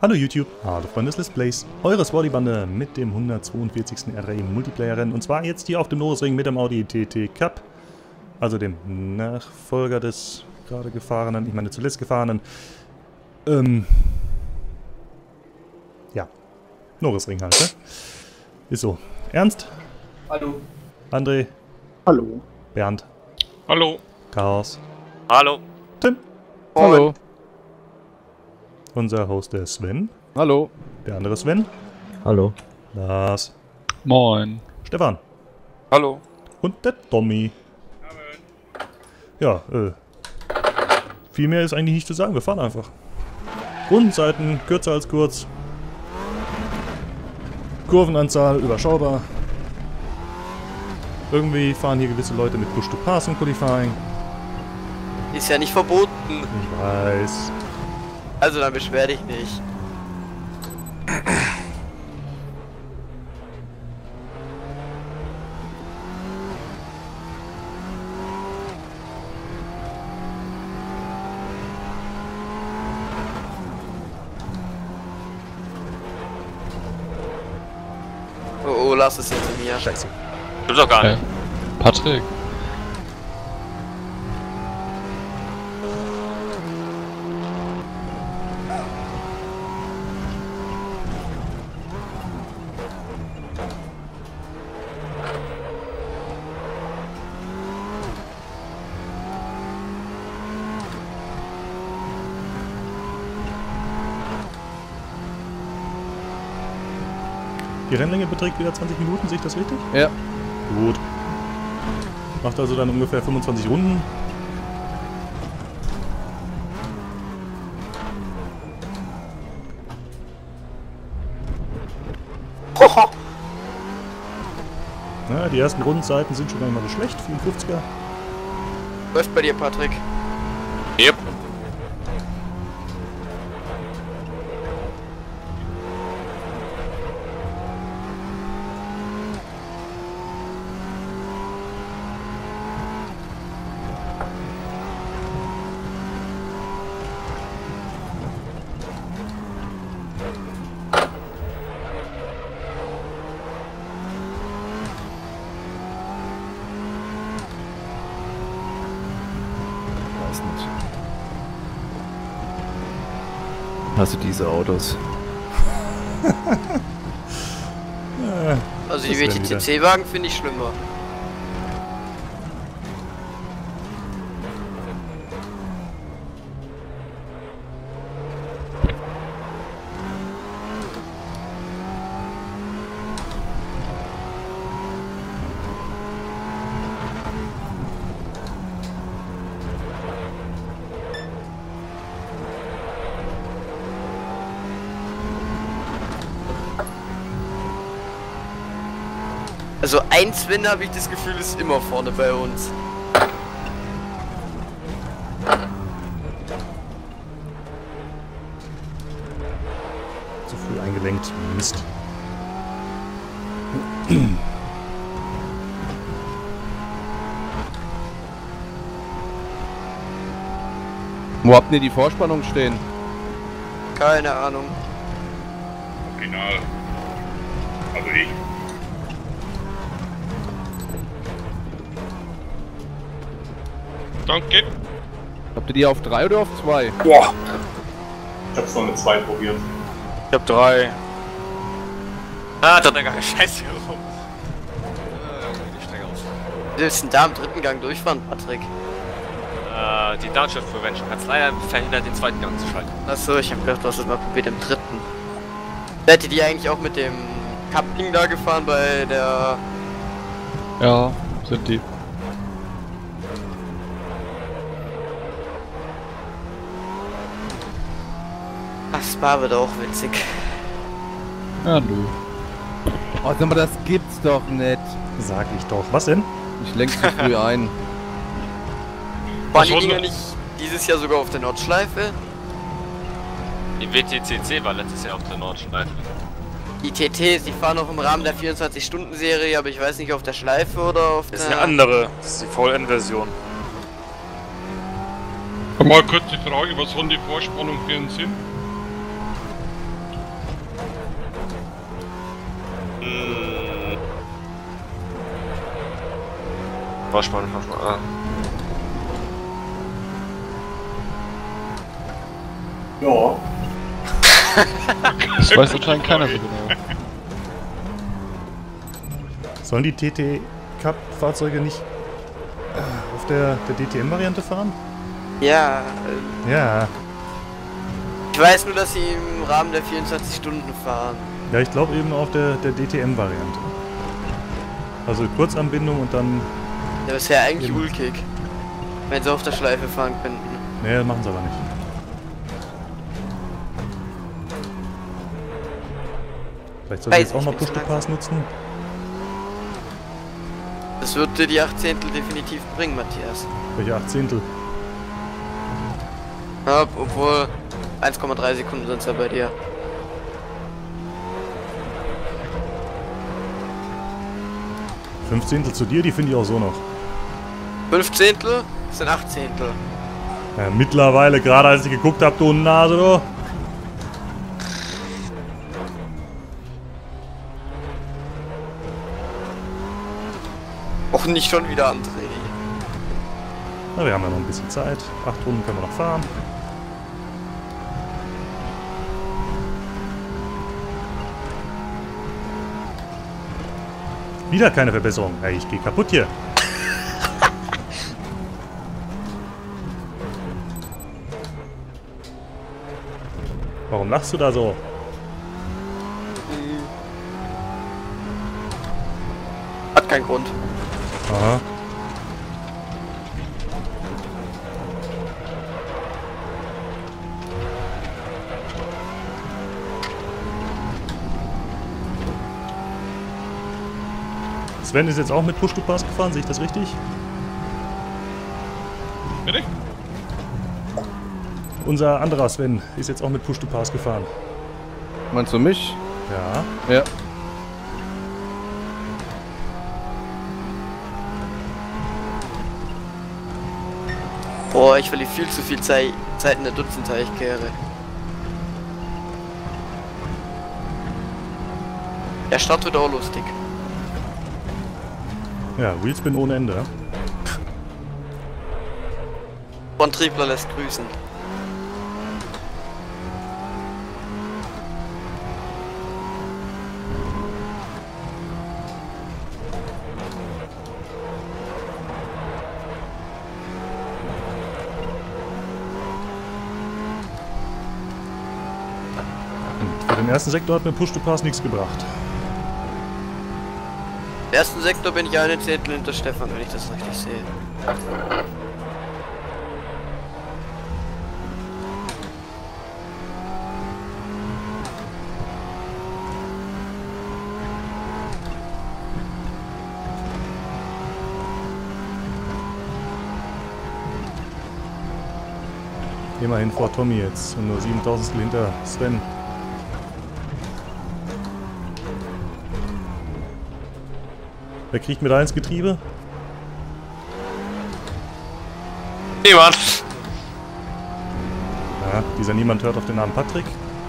Hallo YouTube, hallo Freunde des Let's Plays, eure Swordie-Bande mit dem 142. RA Multiplayer-Rennen und zwar jetzt hier auf dem Nordring mit dem Audi TT Cup, also dem Nachfolger des gerade gefahrenen, ich meine zuletzt gefahrenen, ja, Nordring halt, ne? Ist so. Ernst? Hallo. André? Hallo. Bernd? Hallo. Chaos? Hallo. Tim? Hallo. Unser Host der Sven? Hallo. Der andere Sven? Hallo. Lars? Moin. Stefan? Hallo. Und der Tommy. Ja, viel mehr ist eigentlich nicht zu sagen. Wir fahren einfach. Rundenzeiten kürzer als kurz. Kurvenanzahl überschaubar. Irgendwie fahren hier gewisse Leute mit Push to Pass im Qualifying. Ist ja nicht verboten. Ich weiß. Also dann beschwer dich nicht. Oh, lass es hinter mir. Scheiße. Gibt's doch gar nicht. Patrick. Die Rennlänge beträgt wieder 20 Minuten, sehe ich das richtig? Ja. Gut. Macht also dann ungefähr 25 Runden. Na, die ersten Rundenzeiten sind schon gar nicht mal so schlecht. 54er. Läuft bei dir, Patrick. Yep. Weiß nicht. Hast du diese Autos? Also die Das wär wieder. WTCC-Wagen finde ich schlimmer. Also ein Sven, habe ich das Gefühl, ist immer vorne bei uns. Zu früh eingelenkt. Mist. Wo habt ihr die Vorspannung stehen? Keine Ahnung. Original. Also ich. Danke. Habt ihr die auf 3 oder auf 2? Boah. Ich hab's noch mit 2 probiert. Ich hab 3. Ah, da hat er gar keine Scheiße rum. Die Strecke aus. Wir müssen da im dritten Gang durchfahren, Patrick. Die Downshift Prevention hat es leider verhindert, den zweiten Gang zu schalten. Achso, ich habe gedacht, du hast es mal probiert im dritten. Seid ihr die eigentlich auch mit dem Coupling da gefahren bei der... Ja, sind die. Das war wird auch witzig. Ja, nö. Oh, sag mal, das gibt's doch nicht. Sag ich doch. Was denn? Ich lenk zu früh ein. Waren die Was Dinger war nicht dieses Jahr sogar auf der Nordschleife? Die WTCC war letztes Jahr auf der Nordschleife. Die TTs, die fahren auch im Rahmen der 24-Stunden-Serie, aber ich weiß nicht, auf der Schleife oder auf der... Das ist eine andere. Das ist die Voll-N-Version. Mal kurz die Frage, was haben die Vorspannung für einen Sinn? Vorspann. Ja. Das weiß anscheinend keiner so genau. Sollen die TT-Cup-Fahrzeuge nicht auf der DTM-Variante fahren? Ja, Ja. ich weiß nur, dass sie im Rahmen der 24 Stunden fahren. Ja, ich glaube eben auf der DTM-Variante. Also Kurzanbindung und dann... Ja, das wäre eigentlich Eben. ulkig, wenn sie auf der Schleife fahren könnten. Nee, das machen sie aber nicht. Vielleicht soll ich Weiß jetzt auch ich mal nicht, Push-to-Pass nutzen. Das wird dir die 8 Zehntel definitiv bringen, Matthias. Welche 8 Zehntel? Ja, obwohl 1,3 Sekunden sind es ja bei dir. Fünf Zehntel zu dir, die finde ich auch so noch. 5 Zehntel sind 8 Zehntel. Ja, mittlerweile, gerade als ich geguckt habe, du Nase, du. Och, nicht schon wieder André. Na, wir haben ja noch ein bisschen Zeit. 8 Runden können wir noch fahren. Wieder keine Verbesserung. Hey, ich gehe kaputt hier. Warum lachst du da so? Hat keinen Grund. Aha. Sven ist jetzt auch mit Push-to-Pass gefahren, sehe ich das richtig? Bitte? Unser anderer Sven ist jetzt auch mit Push-to-Pass gefahren. Meinst du mich? Ja. Ja. Boah, ich verliere viel zu viel Zeit in der Dutzendteichkehre. Der Start wird auch lustig. Ja, Wheelspin ohne Ende. Von Triebler lässt grüßen. Und für den ersten Sektor hat mir Push-to-Pass nichts gebracht. Im ersten Sektor bin ich eine Zehntel hinter Stefan, wenn ich das richtig sehe. Immerhin vor Tommy jetzt und nur 7.000 hinter Sven. Wer kriegt mir da ins Getriebe? Niemand! Ja, dieser Niemand hört auf den Namen Patrick.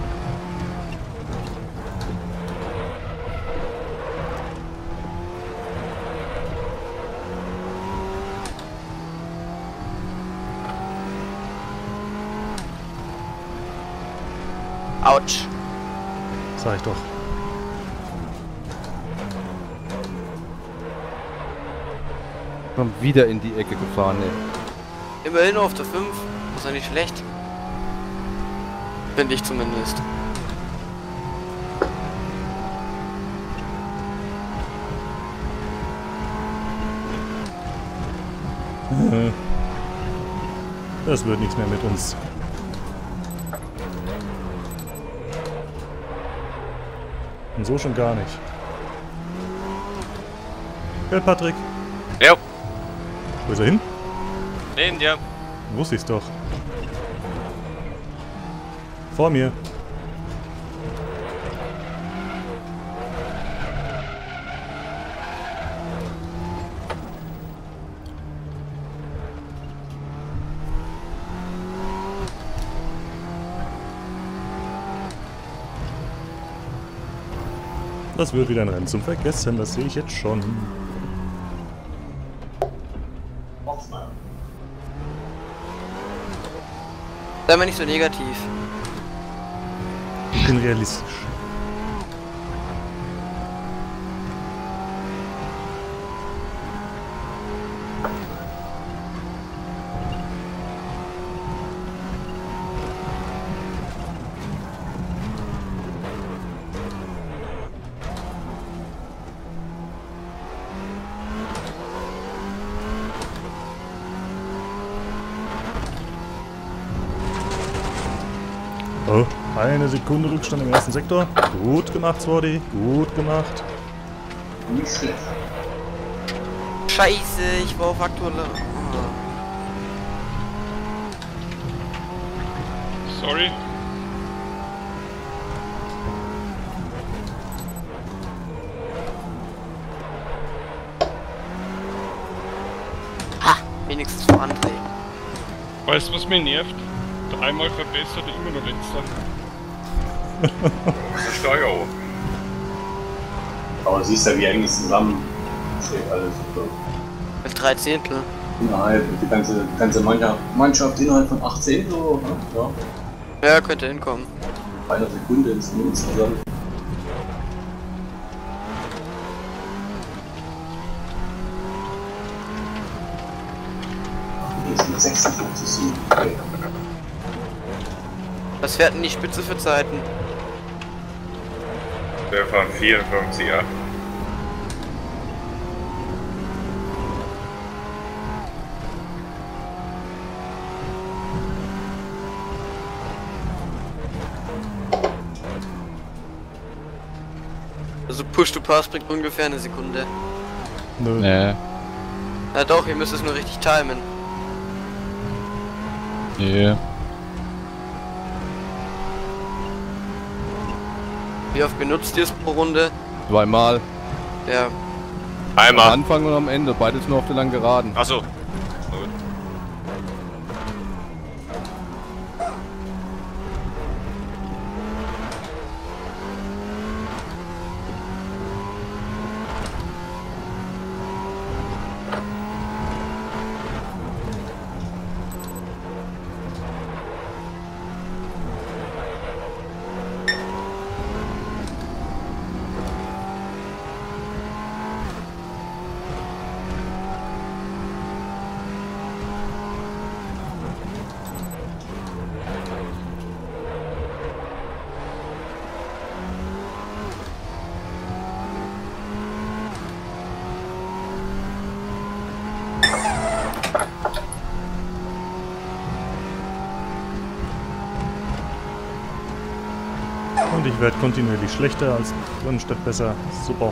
Autsch. Sag ich doch. Komm wieder in die Ecke gefahren, ey. Immerhin auf der 5. Ist ja nicht schlecht. Finde ich zumindest. Das wird nichts mehr mit uns. Und so schon gar nicht. Gell, Patrick? Jo, Wo ist er hin? neben dir. Wusste ich's doch. Vor mir. Das wird wieder ein Rennen zum Vergessen, das sehe ich jetzt schon. Sei mal nicht so negativ. Ich bin realistisch. Oh, eine Sekunde Rückstand im ersten Sektor. Gut gemacht, Swordy. Gut gemacht. Nicht schlecht. Scheiße, ich war auf aktuelle. Sorry. Ha! Wenigstens vor André. Weißt du, was mich nervt? Dreimal verbessert, immer noch letzter. Steuerung. Aber siehst ja, wie eng es zusammen steht alles. Mit 3 Zehntel. Innerhalb, die ganze Mannschaft innerhalb von 18 so, ne? Ja. Ja, könnte hinkommen. Einer Sekunde ist nur insgesamt. Hier ist eine 56. Okay. Was fährt denn die Spitze für Zeiten? Der von 54er. Also Push to Pass bringt ungefähr eine Sekunde. Nö. Nee. Na doch, ihr müsst es nur richtig timen. Nee. Wie oft benutzt ihr es pro Runde? Zweimal. Ja. Am Einmal. Anfang und am Ende. Beides nur auf der langen Geraden. Achso. Und ich werde kontinuierlich schlechter als drin statt besser. Super.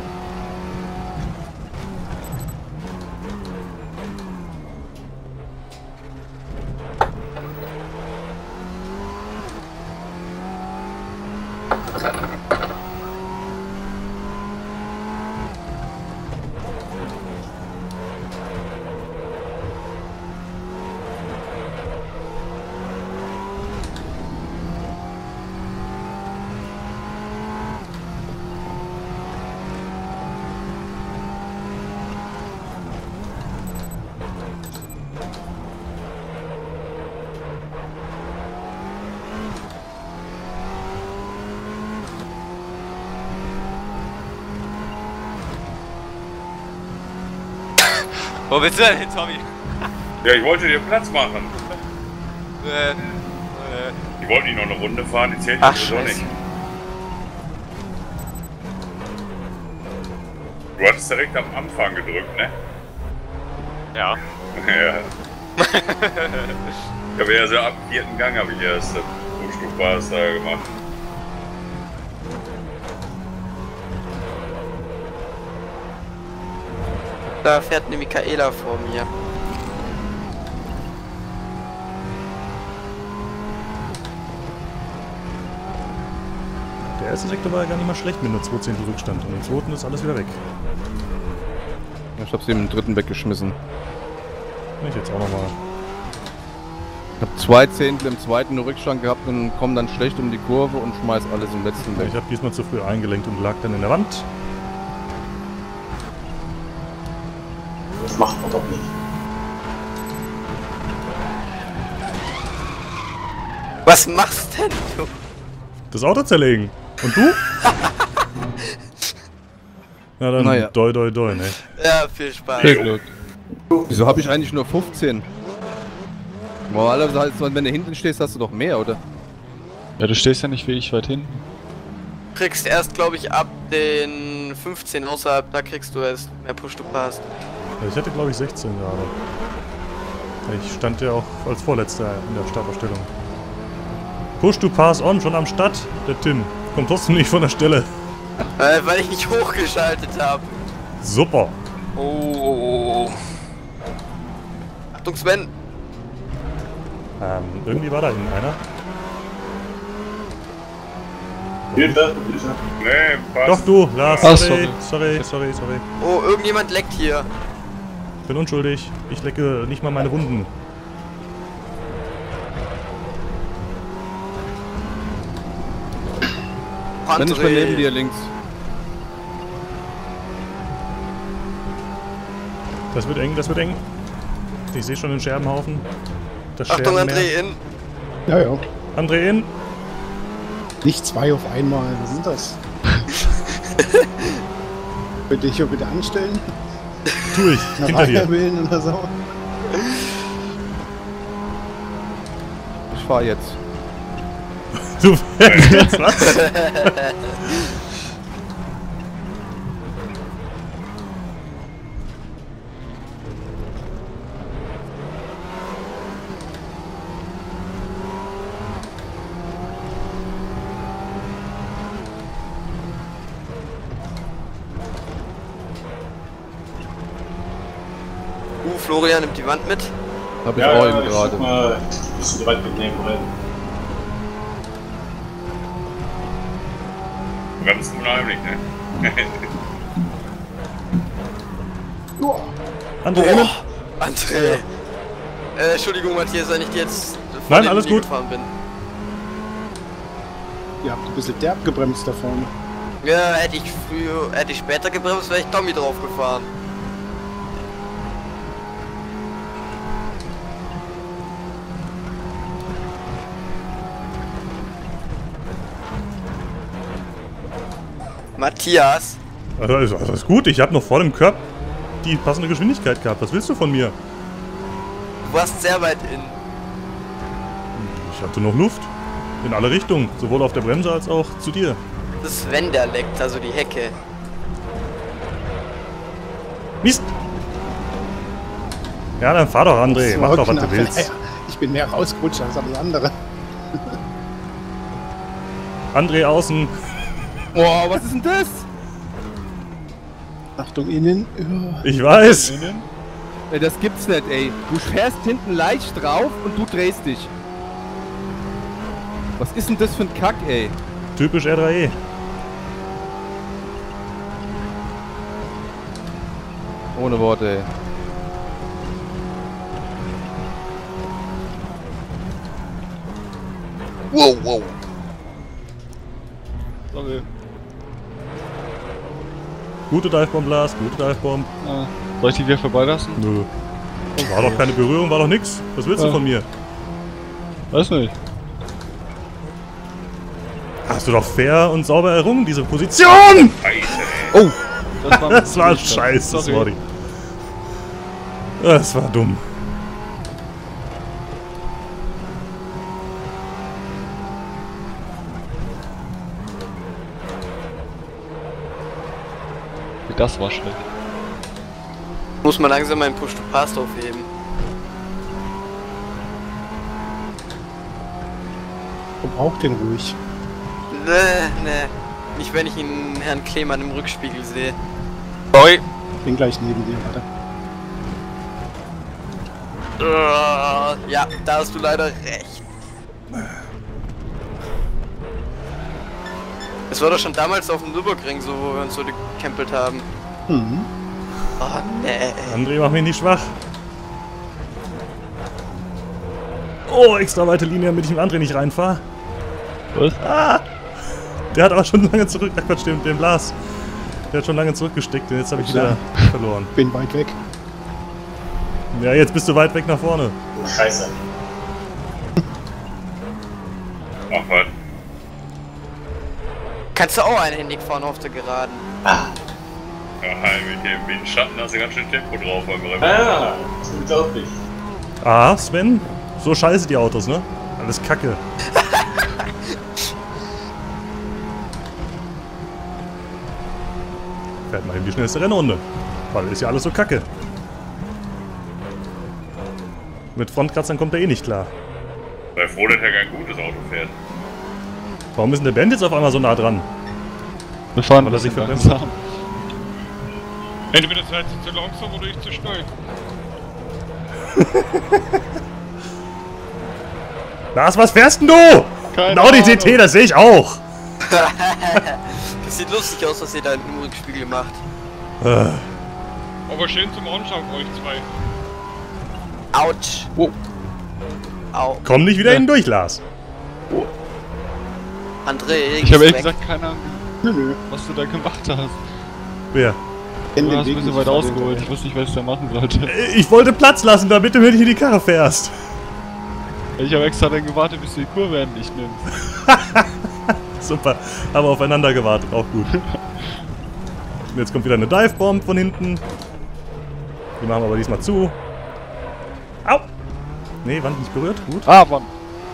Wo willst du denn hin, Tommy? Ja, ich wollte dir Platz machen. Die wollten nicht noch eine Runde fahren, die zählt Ach, sowieso Scheiße. nicht. Du hattest direkt am Anfang gedrückt, ne? Ja. Ja. Ich habe ja so ab 4. Gang habe ich erst Umstuchbares da gemacht. Da fährt eine Michaela vor mir. Der erste Sektor war ja gar nicht mal schlecht mit nur 2 Zehntel Rückstand. Und im zweiten ist alles wieder weg. Ich hab's eben im dritten weggeschmissen. Ich jetzt auch nochmal. Ich hab 2 Zehntel im zweiten Rückstand gehabt und komm dann schlecht um die Kurve und schmeiß alles im letzten weg. Ich habe diesmal zu früh eingelenkt und lag dann in der Wand. Das macht man doch nicht. Was machst denn du? Das Auto zerlegen. Und du? Na dann, Naja. doi doi doi, ne? Ja, viel Spaß. Viel Glück. Wieso habe ich eigentlich nur 15? Normalerweise, wenn du hinten stehst, hast du doch mehr, oder? Ja, du stehst ja nicht wie ich weit hinten. Du kriegst erst, glaube ich, ab den 15 außerhalb, da kriegst du erst mehr Push-to-Pass. Ja, ich hatte glaube ich 16 gerade. Ich stand ja auch als Vorletzter in der Startaufstellung. Push to pass on, schon am Start, der Tim. Kommt trotzdem nicht von der Stelle. Weil ich nicht hochgeschaltet habe. Super. Oh. Achtung, Sven. Irgendwie war da hinten einer. Hilfe, Hilfe. Nee, passt. Doch du, Lars, Ah, sorry. sorry. Sorry. Oh, irgendjemand leckt hier. Bin unschuldig. Ich lecke nicht mal meine Wunden. Wenn ich mal neben dir links. Das wird eng, das wird eng. Ich sehe schon den Scherbenhaufen. Das Achtung, Scherbenmeer. André, in. Ja, ja. André in. Nicht zwei auf einmal. Was ist das? Bitte ich bitte anstellen? Tu ich. Nach Hinter dir. Willen oder so? Ich fahr jetzt. Du fährst jetzt was? Florian nimmt die Wand mit. Hab ich auch eben ich gerade. guck mal, bisschen die Wand mitnehmen wollen. Ganz unheimlich, ne? André innen. André. Entschuldigung, Matthias, wenn ich dir jetzt Nein, alles gut. gefahren bin. Ihr habt ein bisschen derb gebremst da vorne. Ja, hätte ich später gebremst, wäre ich Tommy drauf gefahren. Matthias. Also ist gut, ich habe noch vor dem Körper die passende Geschwindigkeit gehabt. Was willst du von mir? Du warst sehr weit in. Ich hatte noch Luft. In alle Richtungen. Sowohl auf der Bremse als auch zu dir. Das ist Sven, der leckt, also die Hecke. Mist! Ja, dann fahr doch, André. Das Mach war doch, was knapp. du willst. Ja, ich bin mehr rausgerutscht als alles andere. André außen. Boah, was ist denn das? Achtung, innen. Ja. Ich weiß. Ey, das gibt's nicht, ey. Du fährst hinten leicht drauf und du drehst dich. Was ist denn das für ein Kack, ey? Typisch R3E. Ohne Worte, ey. Wow. Sorry. Gute Divebomb, Lars. Gute Divebomb. Soll ich die wieder vorbeilassen? Nö. War doch keine Berührung, war doch nix. Was willst du von mir? Weiß nicht. Hast du doch fair und sauber errungen, diese Position! Scheiße, ey. Das war scheiße, sorry. Das war dumm. Das war schlecht. Muss man langsam meinen Push-to-Pass aufheben. Verbraucht den ruhig. Nee. Nicht, wenn ich ihn Herrn Klemann im Rückspiegel sehe. Sorry. Bin gleich neben dir, warte. Ja, da hast du leider recht. Es war doch schon damals auf dem Nürburgring so, wo wir uns so gecampelt haben. Mhm. Oh, nee. André, mach mich nicht schwach. Oh, extra weite Linie, damit ich mit André nicht reinfahre. Was? Ah! Der hat aber schon lange zurück. Ach Quatsch, den Blas. Der hat schon lange zurückgesteckt und jetzt habe ich wieder verloren. Bin weit weg. Ja, jetzt bist du weit weg nach vorne. Oh, Scheiße. Kannst du auch einhändig fahren auf der Geraden? Ja, mit dem Windschatten hast du ganz schön Tempo drauf beim Rennen. Ja, das ist unglaublich. Ah, Sven, so scheiße die Autos, ne? Alles Kacke. Fährt mal eben die schnellste Rennrunde. Weil ist ja alles so Kacke. Mit Frontkratzern kommt er eh nicht klar. Sei froh, dass er kein gutes Auto fährt. Warum ist denn der Band jetzt auf einmal so nah dran? Wir fahren Weil er sich bisschen verbremst. langsam. Entweder seid ihr zu langsam oder ich zu schnell. Lars, was fährst denn du? Keine Ein Audi Ahnung. TT, das sehe ich auch. Das sieht lustig aus, was ihr da im Rückspiegel macht. Aber schön zum Anschauen, euch zwei. Autsch. Oh. Au. Komm nicht wieder innen durch, Lars. André, Ich habe gehst ehrlich weg. gesagt keine Ahnung, Nö. was du da gemacht hast. Wer? Kenn Du den hast ein Weg bisschen nicht, weit fahr ausgeholt. hinterher. Ich wusste nicht, was ich da machen sollte. Ich wollte Platz lassen, damit du mir nicht in die Karre fährst. Ich habe extra dann gewartet, bis du die Kurve endlich nimmst. Super, haben wir aufeinander gewartet, auch gut. Und jetzt kommt wieder eine Dive-Bomb von hinten. Die machen wir aber diesmal zu. Au! Nee, Wand nicht berührt, gut. Ah, Mann.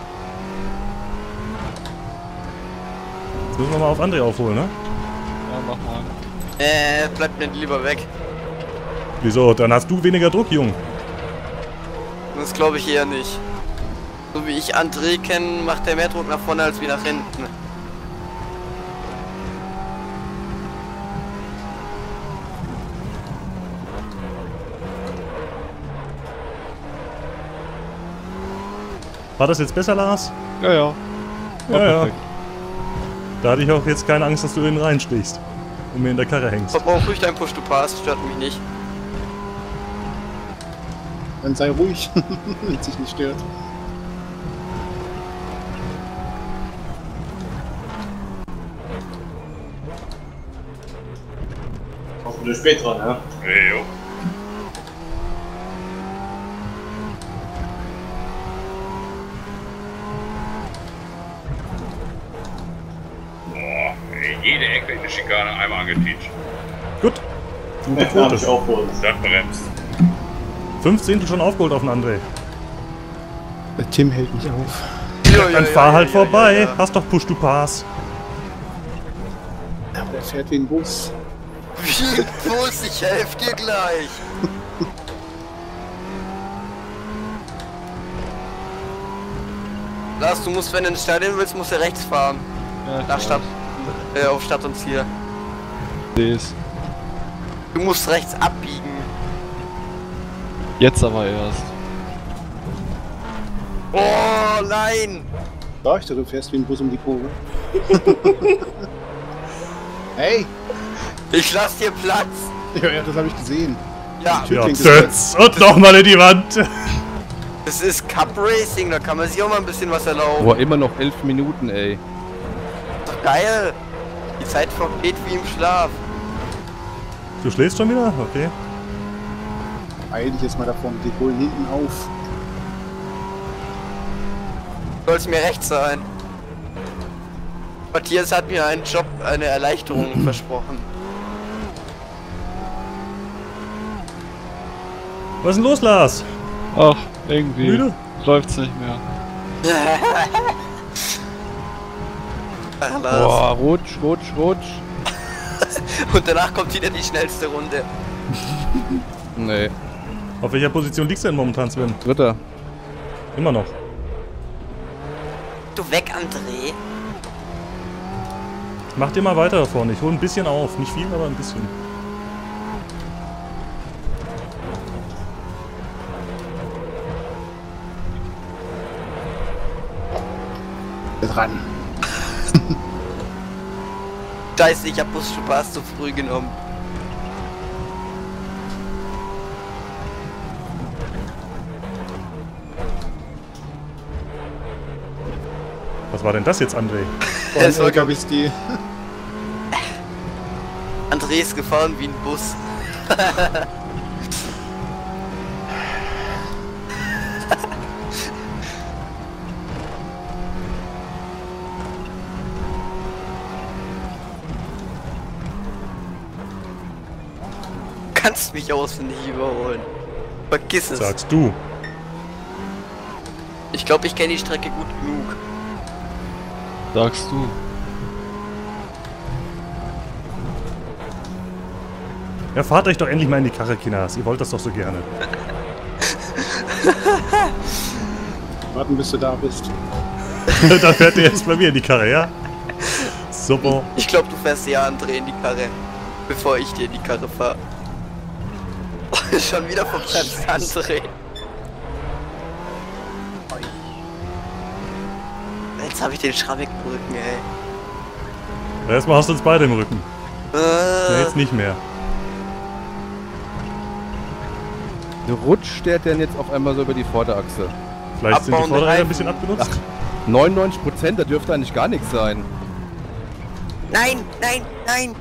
Jetzt müssen wir mal auf André aufholen, ne? Ja, mach mal. Bleib mir lieber weg. Wieso? Dann hast du weniger Druck, Jung. Das glaube ich eher nicht. So wie ich André kenne, macht er mehr Druck nach vorne als wie nach hinten. War das jetzt besser, Lars? Ja, ja. War Ja, ja. perfekt. Da hatte ich auch jetzt keine Angst, dass du innen reinstichst und mir in der Karre hängst. Verbrauch ruhig dein Push-to-Pass, stört mich nicht. Dann sei ruhig, wenn es dich nicht stört. Auch wieder spät dran, ja? Hey, jo. Boah, ey, jede Ecke in der Schikane einmal angeteacht. Gut. Gute Ja, hab ich Quote. auch vor uns. Das bremst. 15 schon aufgeholt auf den André. Der Tim hält mich auf. Dann fahr halt vorbei. Hast doch Push to Pass. Aber der fährt wie ein Bus. Wie Bus, ich helf dir gleich. Lars, du musst, wenn du ins Stadion willst, musst du rechts fahren. Ja, Nach Stadt. Auf Stadt und Ziel. Seh's. Du musst rechts abbiegen. Jetzt aber erst. Oh nein! Sag ich dir, du fährst wie ein Bus um die Kurve. Hey! Ich lass dir Platz. Ja, ja, das habe ich gesehen. Ja, Ja, klingt Zötz. Und nochmal in die Wand. das ist Cup Racing, da kann man sich auch mal ein bisschen was erlauben. Boah, immer noch 11 Minuten, ey. Doch geil. Die Zeit vergeht wie im Schlaf. Du schläfst schon wieder? Okay. Eil dich jetzt mal da vorne, die holen hinten auf. Soll's mir recht sein. Matthias hat mir einen Job, eine Erleichterung versprochen. Was ist denn los, Lars? Ach, irgendwie Müde? läuft's nicht mehr. Ach, Lars. Boah, rutsch, rutsch, rutsch. Und danach kommt wieder die schnellste Runde. Nee, Auf welcher Position liegst du denn momentan, Sven? Dritter. Immer noch. Du weg, André. Mach dir mal weiter da vorne. Ich hole ein bisschen auf. Nicht viel, aber ein bisschen. Dran. Scheiße, ich hab Bus-Spaß zu früh genommen. Was war denn das jetzt, André? Vor allem LKWs, die... André ist gefahren wie ein Bus. kannst mich auswendig überholen. Vergiss es. Sagst du. Ich glaube, ich kenne die Strecke gut genug. Sagst du. Ja, fahrt euch doch endlich mal in die Karre, Kinas. Ihr wollt das doch so gerne. Warten, bis du da bist. Da fährt ihr jetzt bei mir in die Karre, ja? Super. Ich glaube, du fährst ja André in die Karre, bevor ich dir in die Karre fahre. Schon wieder vom André. Jetzt habe ich den schrammigen Rücken, ey. Erstmal hast du uns beide im Rücken. Ja, jetzt nicht mehr. Rutscht der denn jetzt auf einmal so über die Vorderachse? Vielleicht sind die Abbauende Vorderräder ein Reifen. bisschen abgenutzt. 99%, da dürfte eigentlich gar nichts sein. Nein, nein, nein!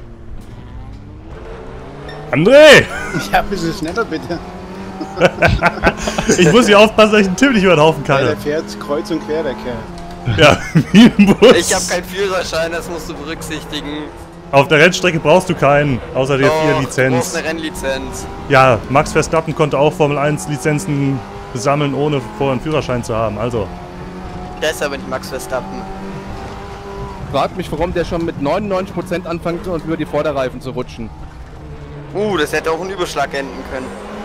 André! Ja, ein bisschen schneller bitte. Ich muss hier aufpassen, dass ich den Tim nicht über den Haufen Weil kann. der fährt kreuz und quer, der Kerl. Ja, wie im Bus. Ich habe keinen Führerschein, das musst du berücksichtigen. Auf der Rennstrecke brauchst du keinen, außer der Doch, 4 Du Lizenz. brauchst eine Rennlizenz. Ja, Max Verstappen konnte auch Formel 1 Lizenzen sammeln, ohne vorher einen Führerschein zu haben. Also, Der ist aber nicht Max Verstappen. Frag mich, warum der schon mit 99% anfängt und über die Vorderreifen zu rutschen. Das hätte auch ein Überschlag enden können.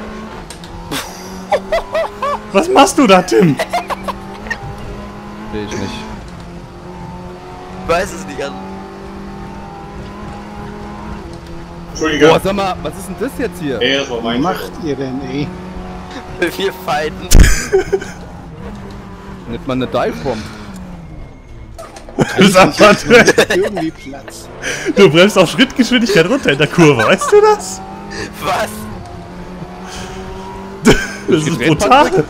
was machst du da, Tim? Sehe ich nicht. Ich weiß es nicht. Also, Entschuldige. Boah, sag mal, was ist denn das jetzt hier? Ey, das war Was mein macht ihr denn, ey? wir fighten. Nennt man eine Divebomb. Sag mal, Irgendwie Platz. du bremst auf Schrittgeschwindigkeit runter in der Kurve, weißt du das? Was? Das ist Gedreht, brutal. Patrick?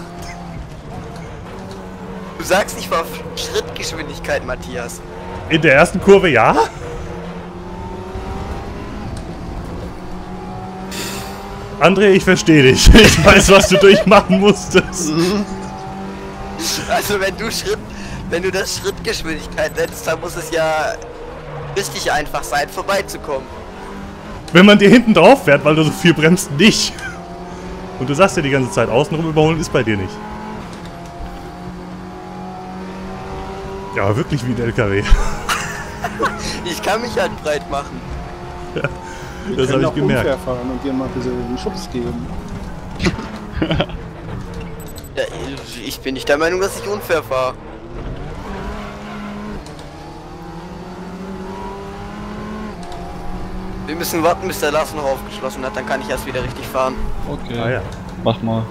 Du sagst, ich war auf Schrittgeschwindigkeit, Matthias. In der ersten Kurve ja? André, ich verstehe dich. Ich weiß, was du durchmachen musstest. Also wenn du das Schrittgeschwindigkeit nennst, dann muss es ja richtig einfach sein, vorbeizukommen. Wenn man dir hinten drauf fährt, weil du so viel bremst, nicht. Und du sagst ja die ganze Zeit, außenrum überholen ist bei dir nicht. Ja, wirklich wie ein LKW. Ich kann mich halt breit machen. Wir Das können habe auch ich gemerkt. unfair fahren und dir mal ein bisschen einen Schubs geben. Ja, ich bin nicht der Meinung, dass ich unfair fahre. Wir müssen warten, bis der Lars noch aufgeschlossen hat, dann kann ich erst wieder richtig fahren. Okay. Ah ja. Mach mal.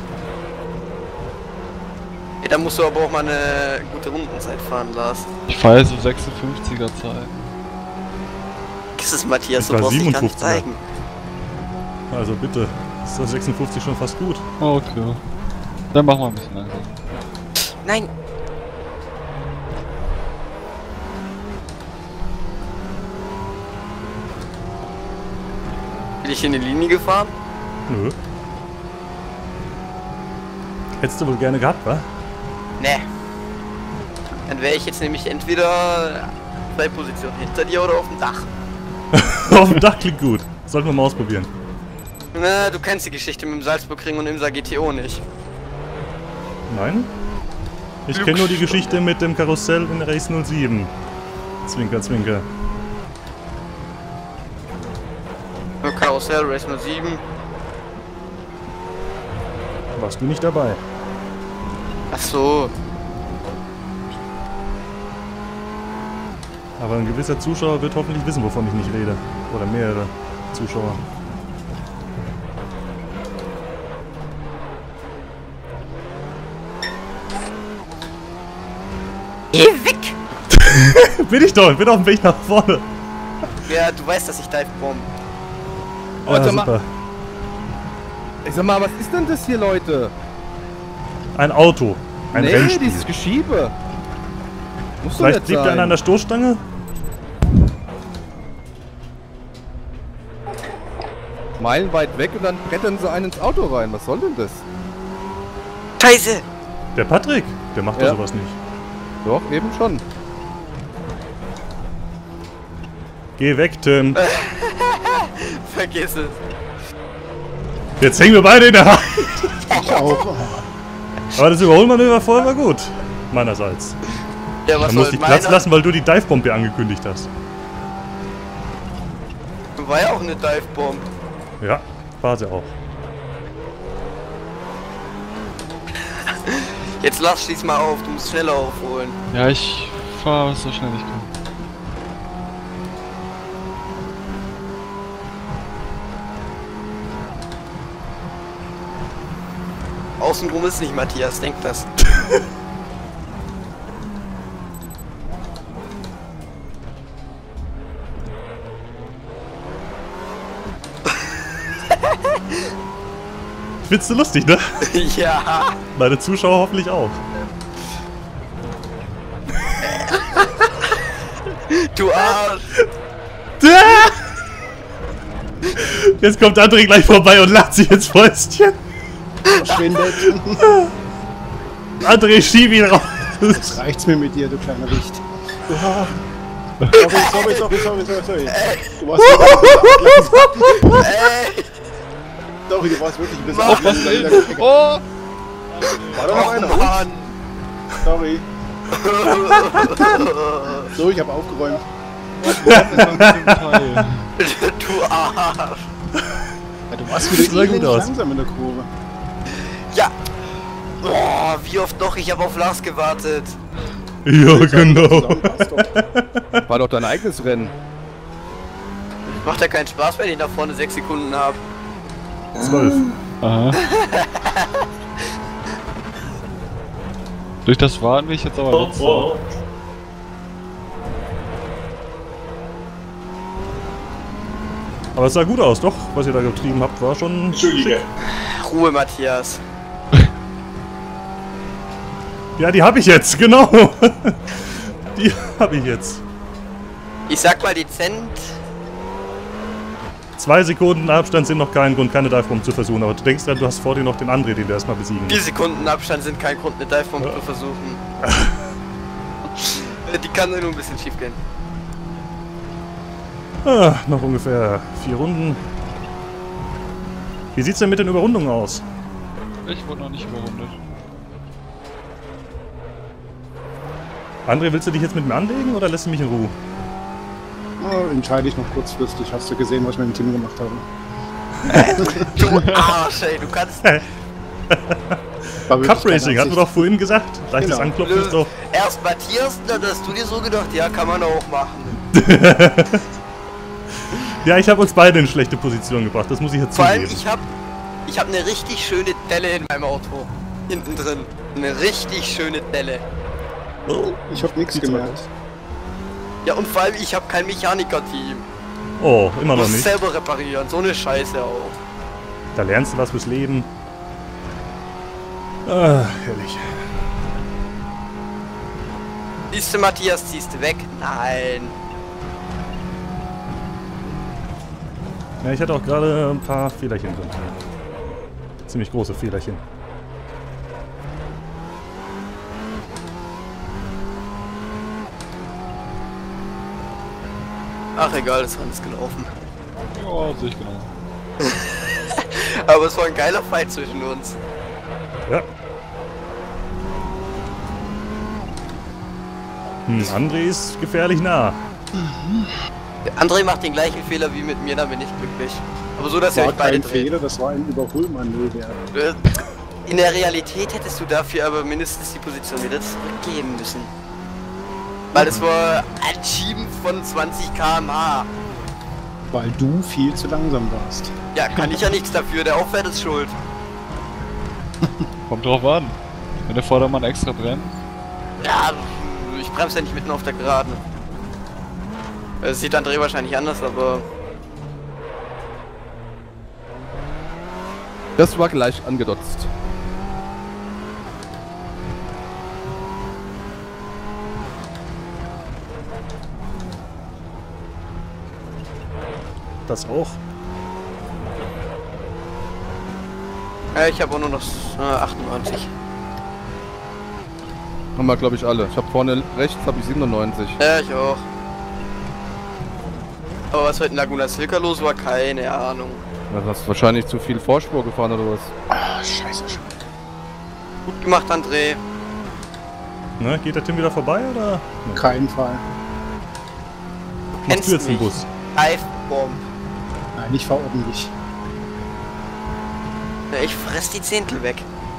Ja, dann musst du aber auch mal eine gute Rundenzeit fahren, Lars. Ich fahre so 56er Zeit. Das ist Matthias, Ich du war brauchst dich gar nicht 57er. zeigen. Also bitte. Ist das 56 schon fast gut? Okay. Dann machen wir ein bisschen langsam. Nein! Bin ich in die Linie gefahren? Nö. Hättest du wohl gerne gehabt, wa? Ne. Dann wäre ich jetzt nämlich entweder 2 Positionen hinter dir oder auf dem Dach. Auf dem Dach klingt gut. Sollten wir mal ausprobieren. Na, du kennst die Geschichte mit dem Salzburgring und Imsa GTO nicht. Nein? Ich kenne nur die Geschichte mit dem Karussell in Race 07. Zwinker, zwinker. Karussell, Race 07. Warst du nicht dabei? Ach so. Aber ein gewisser Zuschauer wird hoffentlich wissen, wovon ich nicht rede. Oder mehrere Zuschauer. Geh weg! Bin ich doch, ich bin auf dem Weg nach vorne. Ja, du weißt, dass ich Dive bomb. Ja, sag mal, super. ich sag mal, was ist denn das hier, Leute? Ein Auto. Ein Nee, Rennspiel. dieses Geschiebe. Muss doch Vielleicht nicht liegt er sein. an einer Stoßstange? Meilenweit weg und dann brettern sie einen ins Auto rein. Was soll denn das? Scheiße! Der Patrick, der macht doch Ja. sowas nicht. Doch, eben schon. Geh weg, Tim. Vergiss es. Jetzt hängen wir beide in der Hand. Ich auch. Aber das Überholmanöver vorher war gut. Meinerseits. Ja, was Man muss soll dich Platz meiner? lassen, weil du die Divebombe angekündigt hast. War ja auch eine Divebomb. Ja, war sie auch. Jetzt lass schieß mal auf, du musst schneller aufholen. Ja, ich fahr so schnell ich kann. Außenrum ist nicht Matthias, denk das. Findest du lustig, ne? Ja. Meine Zuschauer hoffentlich auch. Du Arsch. Jetzt kommt André gleich vorbei und lacht sich ins Fäustchen. Verschwindet. André, schieb ihn raus. Jetzt reicht's mir mit dir, du kleiner Wicht. Sorry. Du warst Sorry, du warst wirklich ein bisschen aufpassen. Oh! War da noch einer? Mann. Sorry. So, ich habe aufgeräumt. Du Arsch. Ja, du warst wieder Sah gut elend aus. langsam in der Kurve. Ja. Boah, wie oft noch? Ich habe auf Lars gewartet. Ja, genau. Zusammenpasst doch. War doch dein eigenes Rennen. Macht ja keinen Spaß, wenn ich da vorne 6 Sekunden habe. 12. Aha. Durch das Warten will ich jetzt aber letzter. Aber es sah gut aus, doch, was ihr da getrieben habt, war schon Entschuldige. Ruhe, Matthias. Ja, die habe ich jetzt, genau. Die habe ich jetzt. Ich sag mal dezent. 2 Sekunden Abstand sind noch kein Grund, keine Divebomb zu versuchen. Aber du denkst dran, du hast vor dir noch den André, den du erstmal besiegen 4 musst. Sekunden Abstand sind kein Grund, eine Divebomb zu versuchen. Die kann nur ein bisschen schief gehen. Ah, noch ungefähr 4 Runden. Wie sieht's denn mit den Überrundungen aus? Ich wurde noch nicht überrundet. André, willst du dich jetzt mit mir anlegen oder lässt du mich in Ruhe? Oh, entscheide ich noch kurzfristig. Hast du gesehen, was ich mit dem Team gemacht habe? Du Arsch, ey, du kannst. War wirklich Cup keine Racing, hatten wir Absicht. doch vorhin gesagt. Leichtes Genau. Anklopfen ist doch... Erst Matthias, dann hast du dir so gedacht, ja, kann man auch machen. Ja, ich habe uns beide in schlechte Position gebracht, das muss ich jetzt Vor allem, zugeben. ich hab eine richtig schöne Delle in meinem Auto. Hinten drin. Eine richtig schöne Delle. Ich habe nichts gemerkt. Ja, und vor allem, ich habe kein Mechaniker-Team. Oh, immer noch Muss nicht. selber reparieren, so eine Scheiße auch. Da lernst du was fürs Leben. Ah, herrlich. Siehst du, Matthias, ziehst du weg? Nein. Ja, ich hatte auch gerade ein paar Fehlerchen drin. Ziemlich große Fehlerchen. Ach egal, das Rennen ist gelaufen. Ja, sehe ich genau. Aber es war ein geiler Fight zwischen uns. Ja. André ist gefährlich nah. Der André macht den gleichen Fehler wie mit mir, dann bin ich glücklich. Aber so, dass ihr Das euch war beide kein dreht. Fehler, das war ein Überholmanöver. In der Realität hättest du dafür aber mindestens die Position wieder zurückgeben müssen. Weil es war ein Schieben von 20 km/h. Weil du viel zu langsam warst. Ja, kann ich ja nichts dafür, der Aufwärter ist schuld. Kommt drauf an. Wenn der Vordermann extra brennt. Ja, ich bremse ja nicht mitten auf der Geraden. Das sieht André wahrscheinlich anders, aber... Das war gleich angedotzt. Das auch. Ich habe auch nur noch 98. Haben wir, glaube ich, alle. Ich habe vorne rechts habe ich 97. Ja, ich auch. Aber was heute in Laguna Silca los war, keine Ahnung. Du hast wahrscheinlich zu viel Vorspur gefahren oder was? Ah, scheiße. Gut gemacht, André. Na, geht der Tim wieder vorbei oder? Keinen Fall. Machst du jetzt den Bus? Dive-Bomb. Nein, ich fahr ordentlich. Ja, ich fress die Zehntel weg.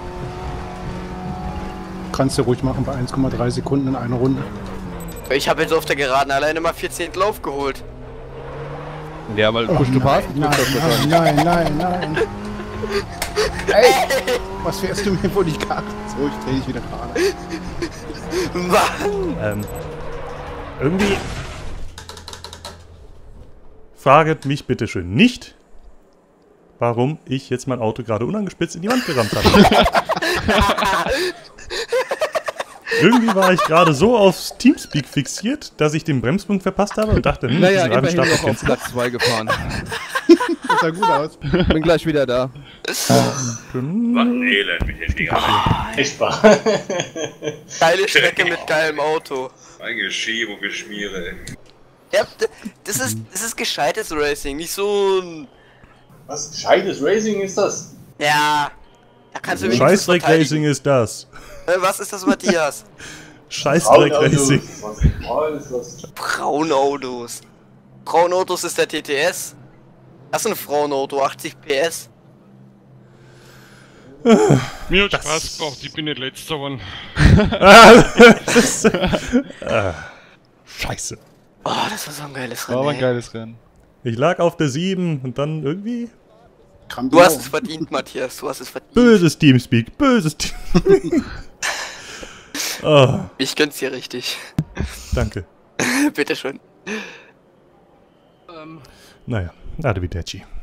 Kannst du ruhig machen bei 1,3 Sekunden in einer Runde. Ich habe jetzt auf der Geraden alleine mal 4 Zehntel aufgeholt. Ja, weil Push to Pass Nein, nein. Ey, was fährst du mir vor die Karte? So, ich dreh dich wieder gerade. Mann! Irgendwie... Fraget mich bitte schön nicht, warum ich jetzt mein Auto gerade unangespitzt in die Wand gerammt habe. Irgendwie war ich gerade so aufs Teamspeak fixiert, dass ich den Bremspunkt verpasst habe und dachte, Naja, diesen immerhin Reifenstab noch auf kennst du. Platz 2 gefahren. Das sah gut aus. Bin gleich wieder da. Was ein Elend mit den Dingern. Echt wahr. Geile Strecke mit geilem Auto. Ein Geschiebe und Geschmiere. Ja, das ist gescheites Racing, nicht so ein... Was gescheites Racing ist das? Ja, da kannst du wenigstens Scheißdreck-Racing ist das. Was ist das, Matthias? Scheißdreck-Racing. Was ist das? Frauenautos. Frauenautos ist der TTS. Das ist ein Frauenauto, 80 PS. Mir hat Spaß gemacht, ich bin nicht letzter geworden. Scheiße. Oh, das war so ein geiles Rennen. War aber ein ey. geiles Rennen. Ich lag auf der 7 und dann irgendwie... Du hast es verdient, Matthias, du hast es verdient. Böses Teamspeak, böses Teamspeak. Oh, Ich gönn's dir richtig. danke. Bitteschön. Naja, arrivederci.